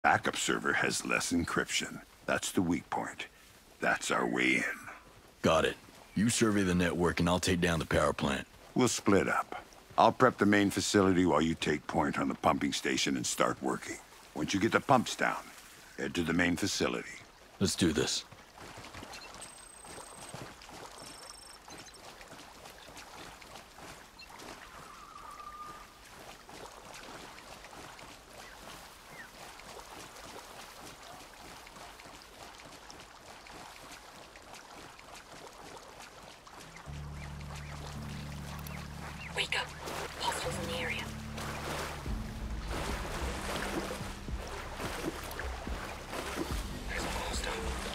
Backup server has less encryption. That's the weak point. That's our way in. Got it. You survey the network and I'll take down the power plant. We'll split up. I'll prep the main facility while you take point on the pumping station and start working. Once you get the pumps down, head to the main facility. Let's do this. Wake up. Hostiles in the area. There's a hostile.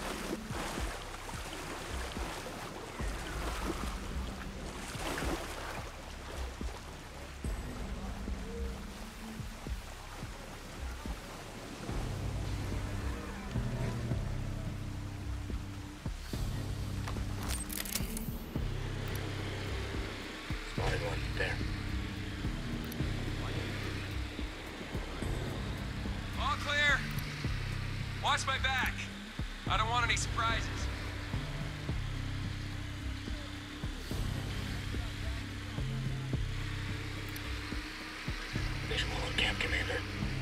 Spotted one there. All clear. Watch my back. I don't want any surprises. Visual on camp, Commander.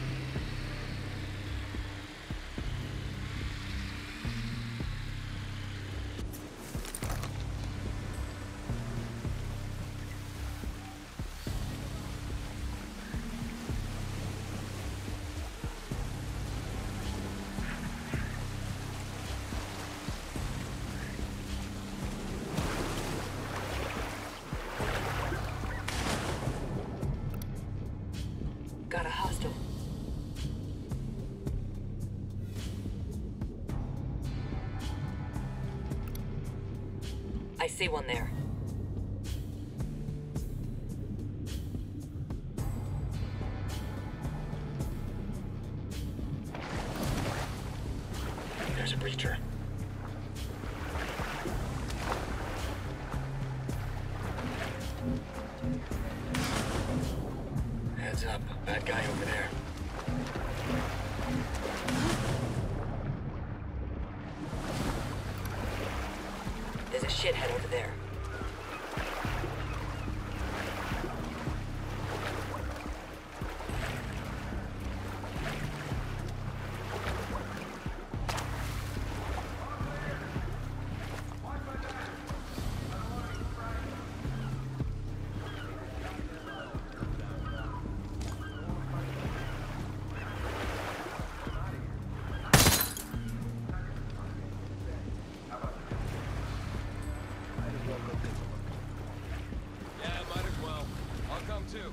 Got a hostile. I see one there. There's a breacher. Heads up, bad guy over there. There's a shithead over there. Yeah, might as well. I'll come too.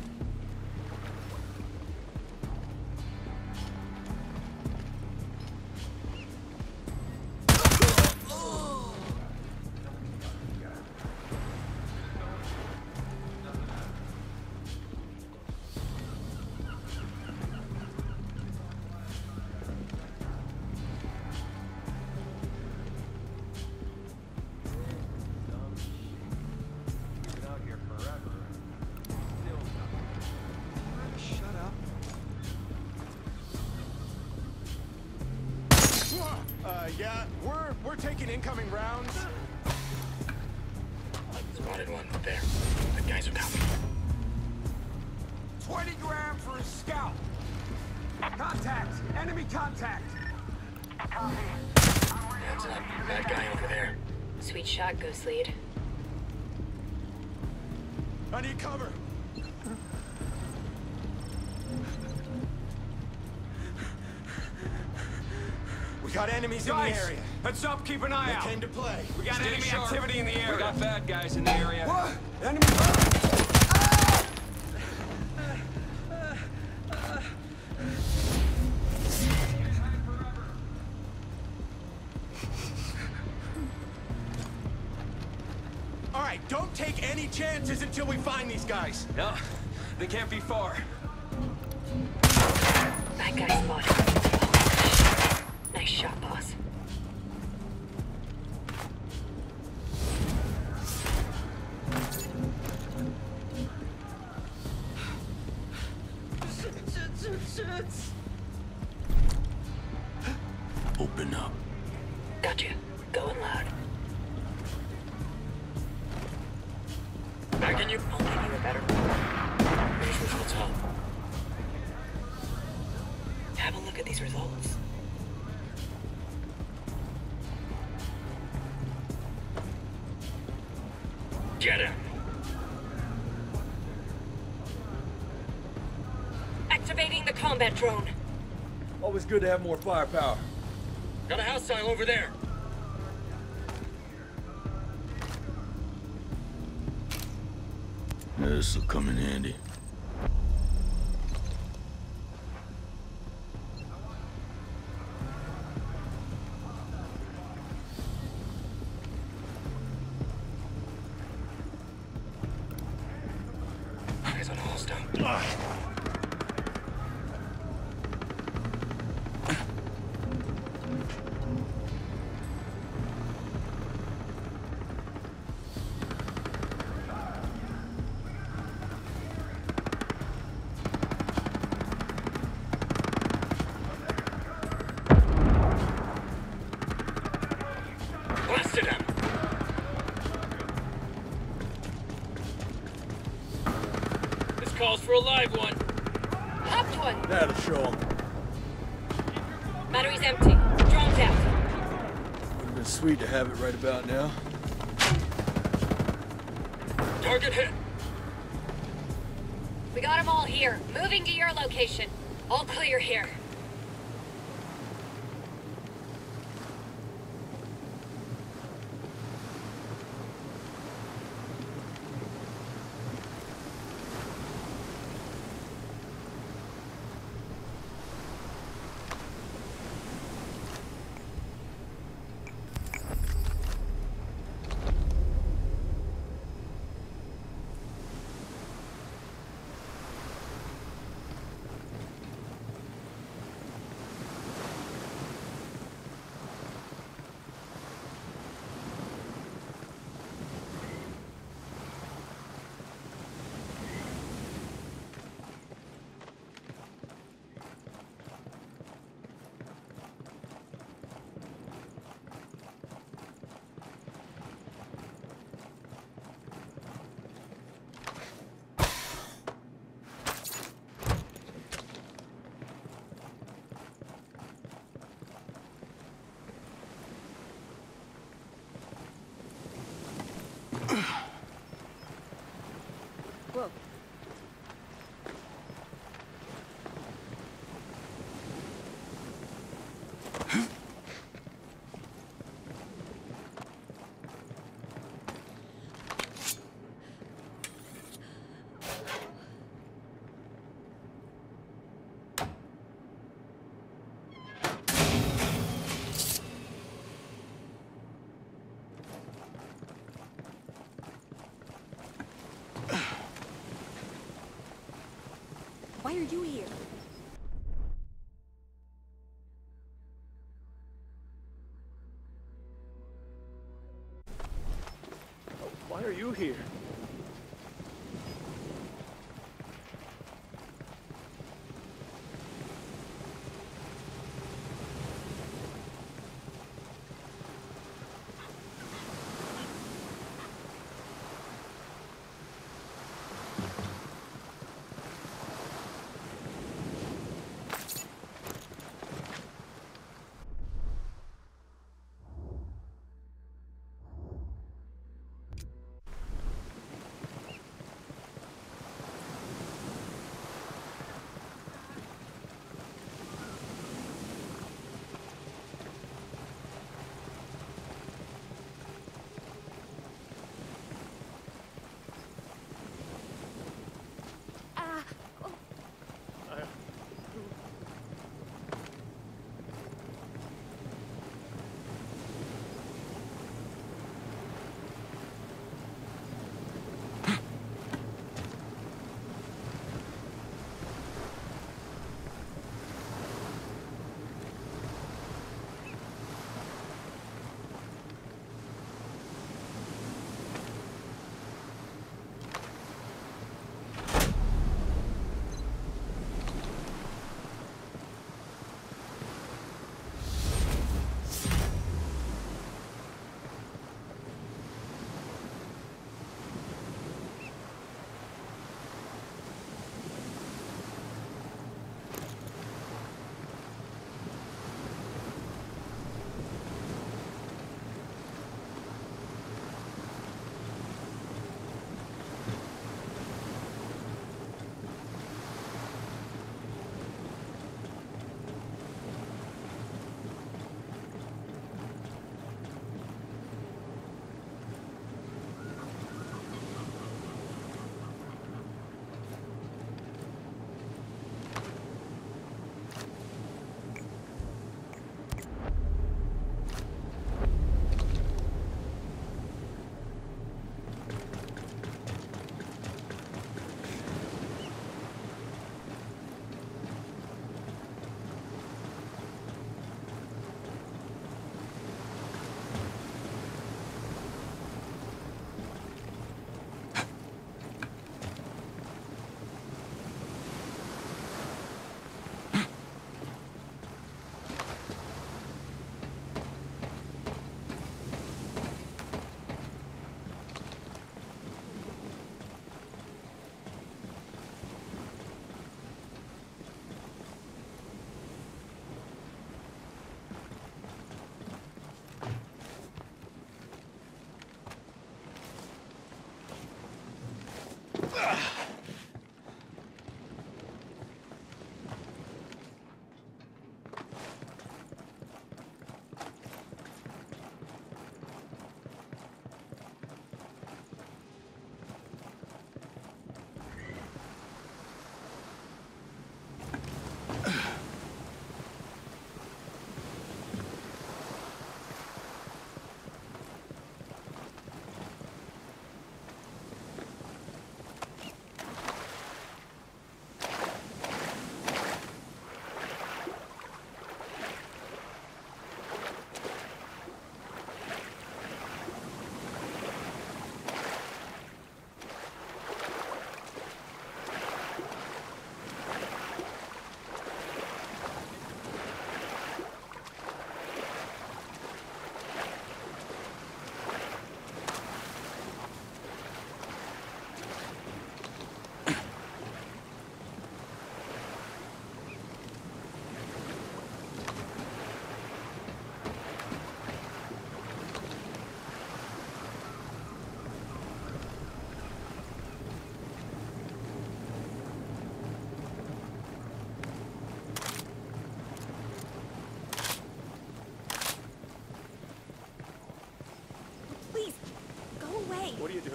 Yeah, we're taking incoming rounds. Spotted one there. The guys are coming. 20 grand for a scout. Contact! Enemy contact! Heads up, bad guy over there. Sweet shot, Ghost Lead. I need cover. We got enemies in the area. Heads up, keep an eye They out. came to play. We got Stay enemy sharp. activity in the area. We got bad guys in the area. What? Enemy. All right, don't take any chances until we find these guys. No, they can't be far. That guy spotted. Nice shot, boss. Open up. Gotcha. Going loud. Backing you. I'll give you a better. These results help. Have a look at these results. Get him. Activating the combat drone. Always good to have more firepower. Got a hostile over there. This'll come in handy. Eyes on a hostile. Blasted him. This calls for a live one. Popped one. That'll show 'em. Battery's empty. Drone's out. Would've been sweet to have it right about now. Target hit. We got them all here. Moving to your location. All clear here. Whoa. Why are you here? Why are you here?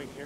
doing here?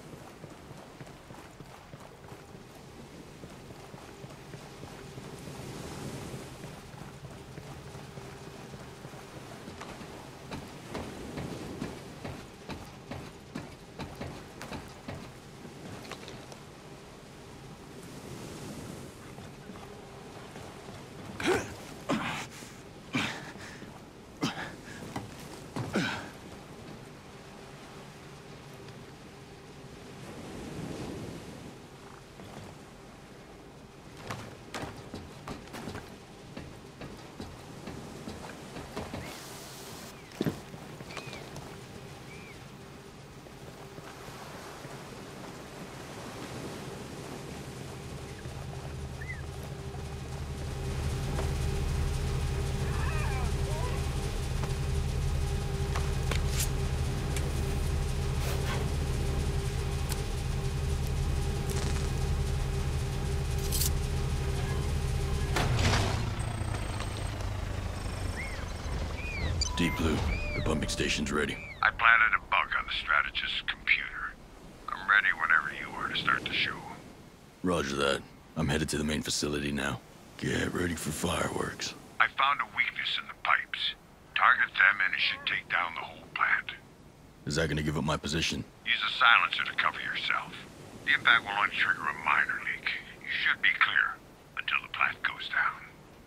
Deep Blue, the pumping station's ready. I planted a bug on the strategist's computer. I'm ready whenever you are to start the show. Roger that. I'm headed to the main facility now. Get ready for fireworks. I found a weakness in the pipes. Target them and it should take down the whole plant. Is that gonna give up my position? Use a silencer to cover yourself. The impact will only trigger a minor leak. You should be clear until the plant goes down.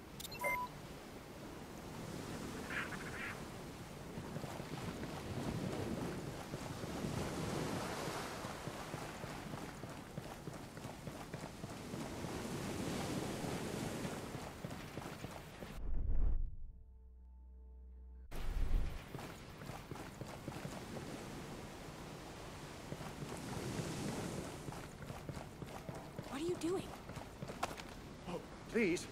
What are you doing? Oh, please.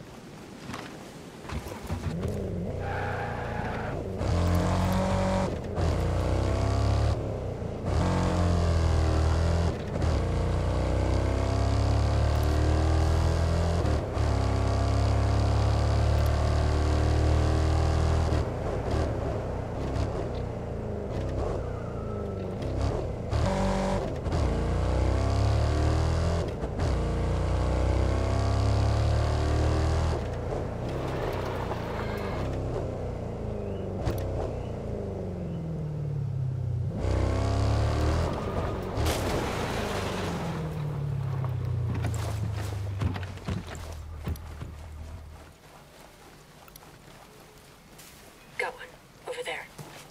Got one. Over there.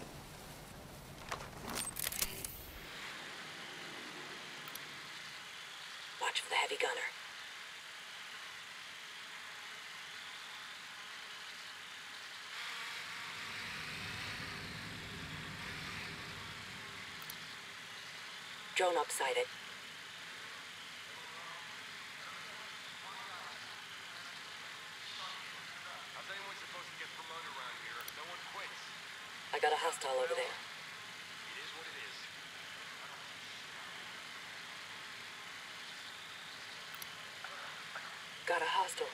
Watch for the heavy gunner. Drone upsided. How's anyone supposed to get promoted around here? No one quits. I got a hostile over there. It is what it is. Got a hostile.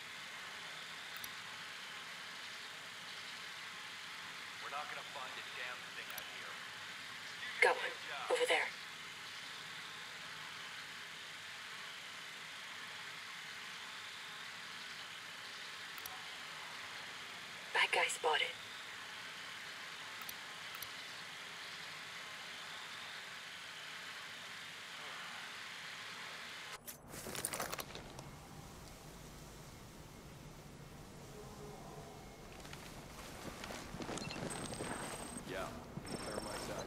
We're not gonna find a damn thing out here. Got one. Over there. Bad guy spotted. Yeah, clear my side.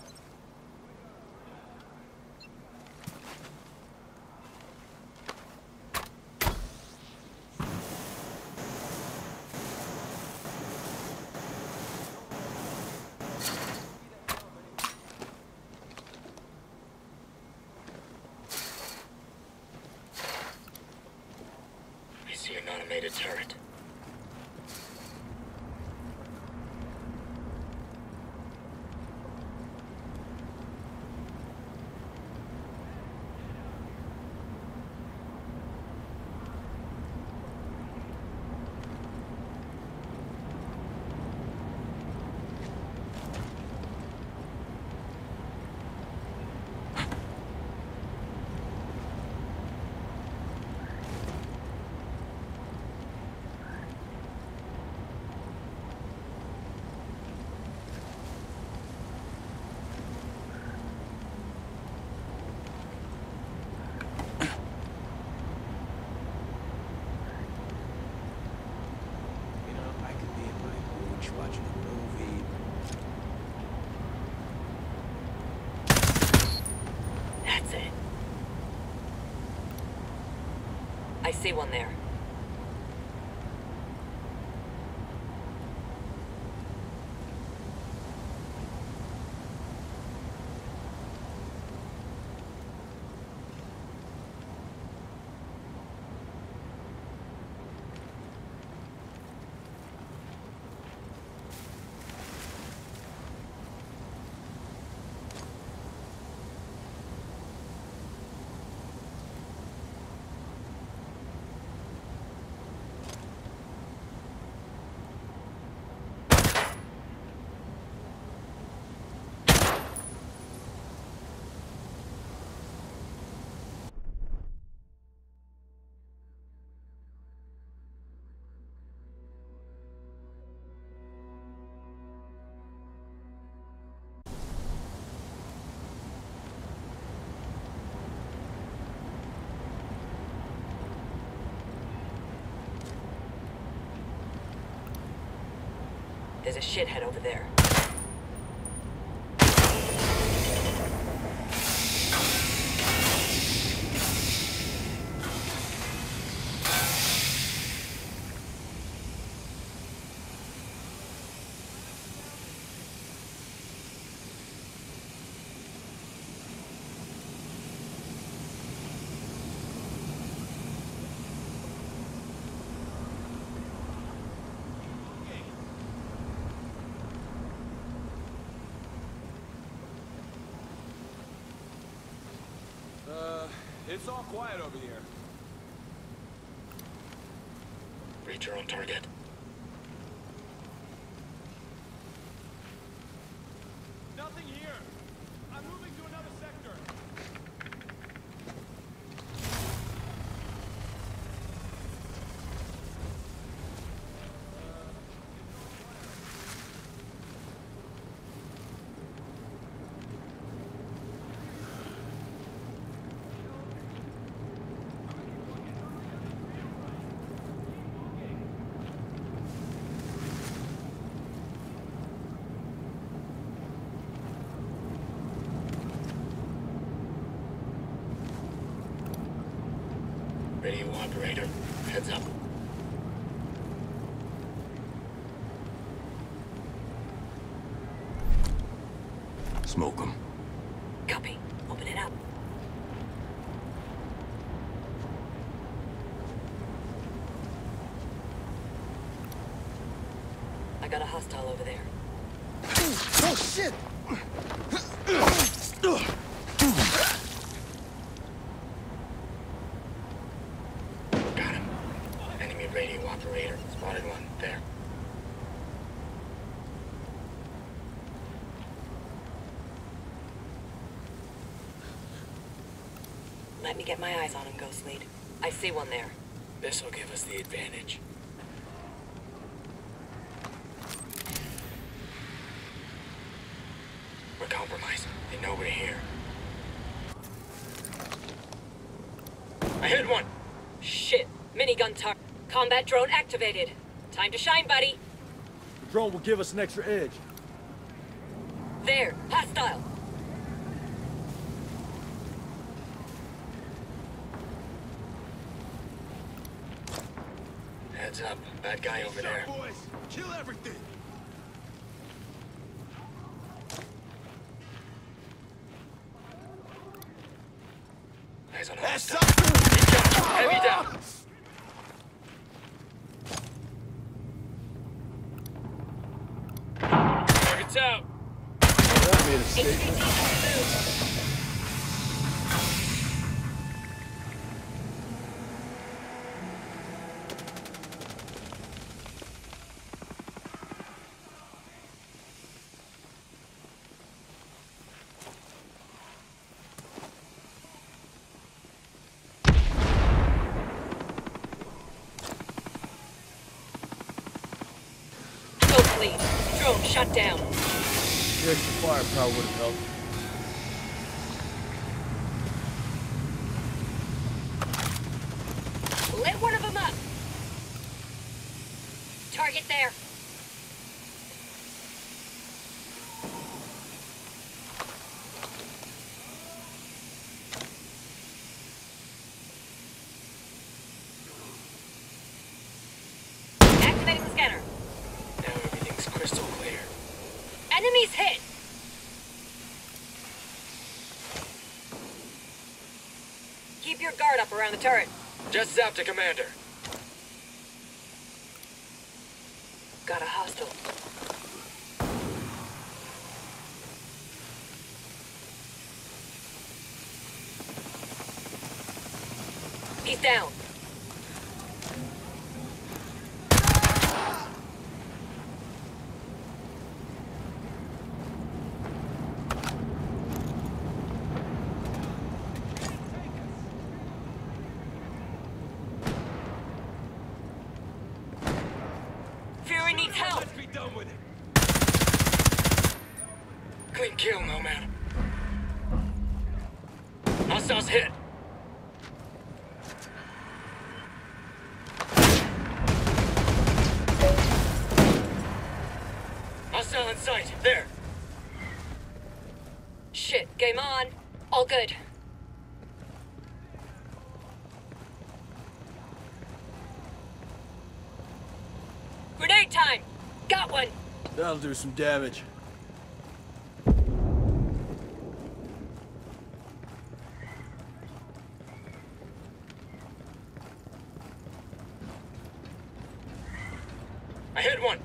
I see an automated turret. see one there. There's a shithead over there. It's all quiet over here. Reach your own target. Nothing here. I'm moving to another sector. Radio operator, heads up. Smoke them. Copy. Open it up. I got a hostile over there. Oh, shit! Got him. Enemy radio operator. Spotted one. There. Let me get my eyes on him, Ghost Lead. I see one there. This'll give us the advantage. We're compromised. They know we're here. I hit one! Shit! Minigun tar. Combat drone activated. Time to shine, buddy. The drone will give us an extra edge. There. Hostile. Heads up. Bad guy over there. Boys, kill everything. Eyes on That's hostile. Heavy down. Target's out. That made a statement. Ghost Lead. Drone shut down. The extra firepower would have helped. Lit one of them up. Target there. wrap around the turret. Just zapped a commander. Got a hostile. He's down. Fury needs help. Let's be done with it. Clean kill, Nomad. Hostiles hit. Hostile in sight. There. Shit, game on. All good. Grenade time! Got one! That'll do some damage. I hit one.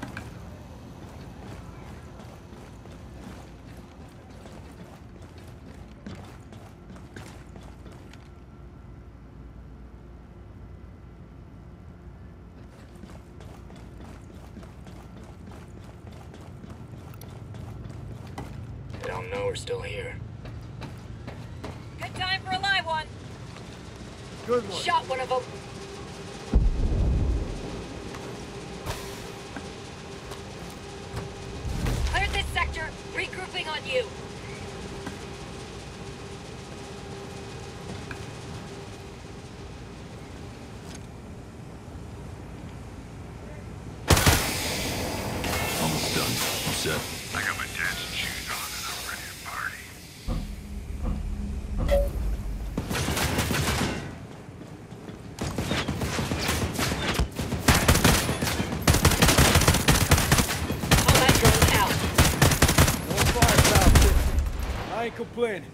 They don't know we're still here. Good time for a live one! Good one. Shot one of them. Cleared this sector. Regrouping on you. Almost done. I'm set. I got my dancing shoes on and I'm ready to party. Combat drone out. No firepower, kid. I ain't complaining.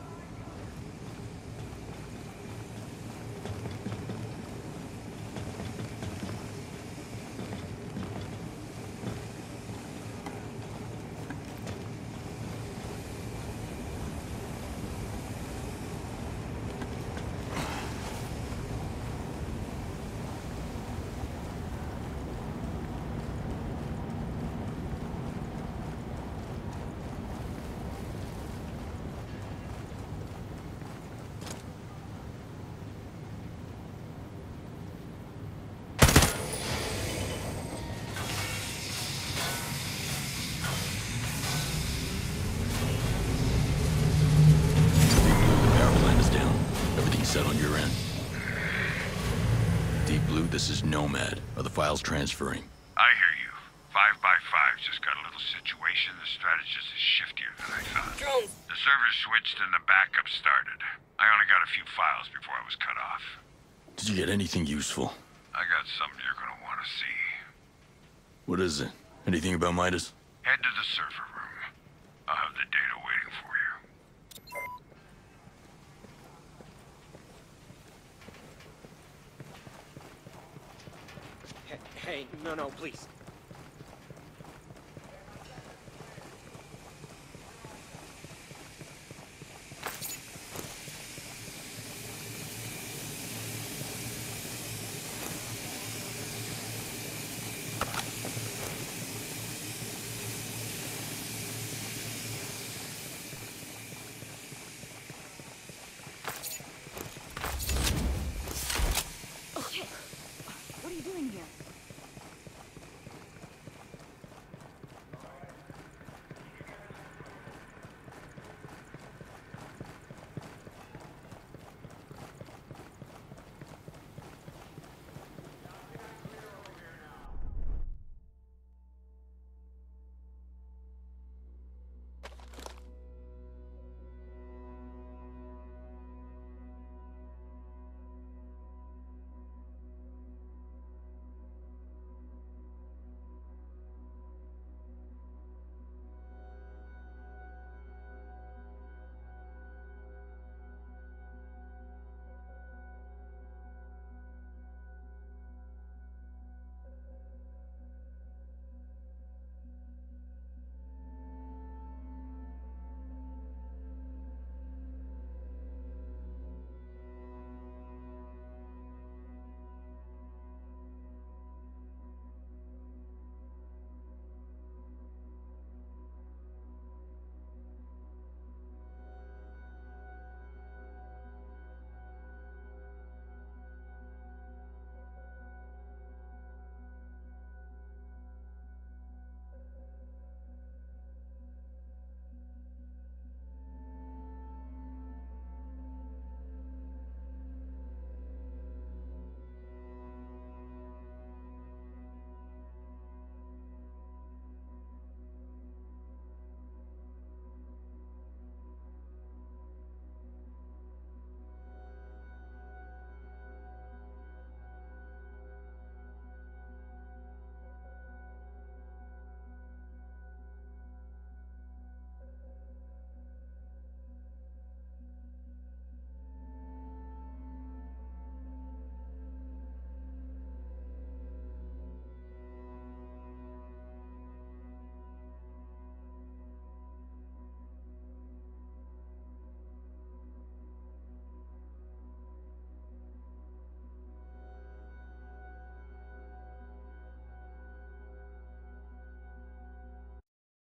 Power plant is down. Everything's set on your end. Deep Blue, this is Nomad. Are the files transferring? I hear you. 5 by 5 just got a little situation. The strategist is shiftier than I thought. Drones. The server switched and the backup started. I only got a few files before I was cut off. Did you get anything useful? I got something you're gonna want to see. What is it? Anything about Midas? Head to the server room. I'll have the data waiting for you. Hey, no, please.